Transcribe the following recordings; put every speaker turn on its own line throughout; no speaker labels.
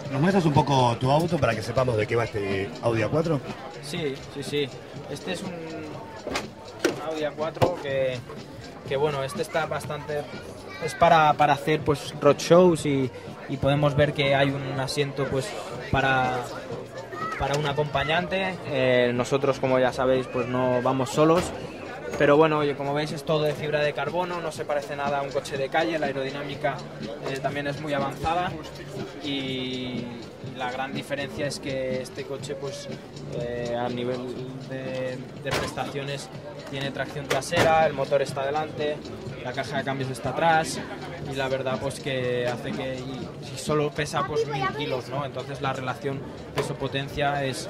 ¿Nos muestras un poco tu auto para que sepamos de qué va este Audi A4?
Sí, sí, sí. Este es un Audi A4 que bueno, este está bastante... Es para hacer pues roadshows y podemos ver que hay un asiento pues para un acompañante. Nosotros, como ya sabéis, pues no vamos solos. Pero bueno, oye, como veis es todo de fibra de carbono, no se parece nada a un coche de calle, la aerodinámica también es muy avanzada y la gran diferencia es que este coche pues a nivel de prestaciones tiene tracción trasera, el motor está delante, la caja de cambios está atrás y la verdad pues que hace que y solo pesa pues 1000 kilos, ¿no? Entonces la relación peso-potencia es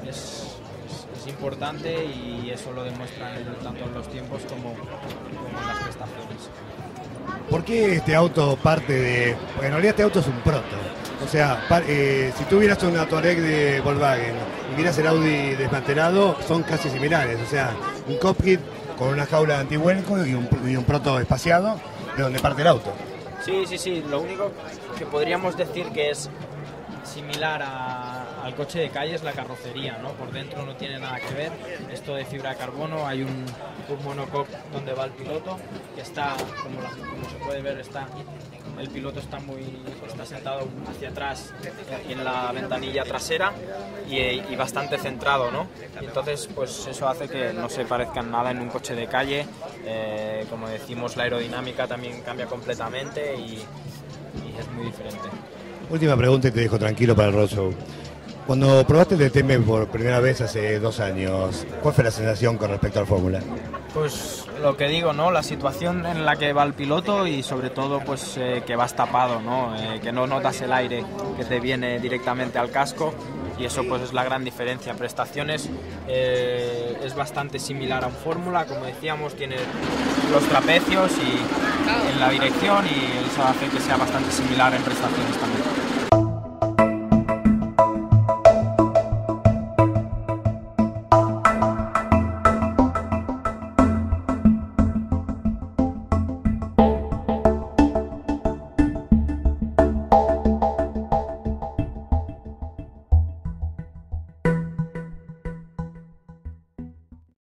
importante y eso lo demuestran tanto en los tiempos como en las prestaciones.
¿Por qué este auto parte de...? Porque en realidad este auto es un proto. O sea, si tú vieras una Touareg de Volkswagen y miras el Audi desmantelado, son casi similares. O sea, un cockpit con una jaula antivuelco y un proto espaciado de donde parte el auto.
Sí, sí, sí. Lo único que podríamos decir que es similar al coche de calle es la carrocería, ¿no? Por dentro no tiene nada que ver, esto de fibra de carbono, hay un monocoque donde va el piloto, que está, como se puede ver, el piloto está sentado hacia atrás en la ventanilla trasera y bastante centrado, ¿no? Y entonces, pues eso hace que no se parezcan nada en un coche de calle, como decimos, la aerodinámica también cambia completamente y es muy diferente.
Última pregunta y te dejo tranquilo para el roadshow. Cuando probaste el DTM por primera vez hace 2 años, ¿cuál fue la sensación con respecto al Fórmula?
Pues lo que digo, ¿no? La situación en la que va el piloto y sobre todo pues que vas tapado, ¿no? Que no notas el aire que te viene directamente al casco y eso pues es la gran diferencia. Prestaciones es bastante similar a un Fórmula, como decíamos, tiene los trapecios y en la dirección y eso hace que sea bastante similar en prestaciones también.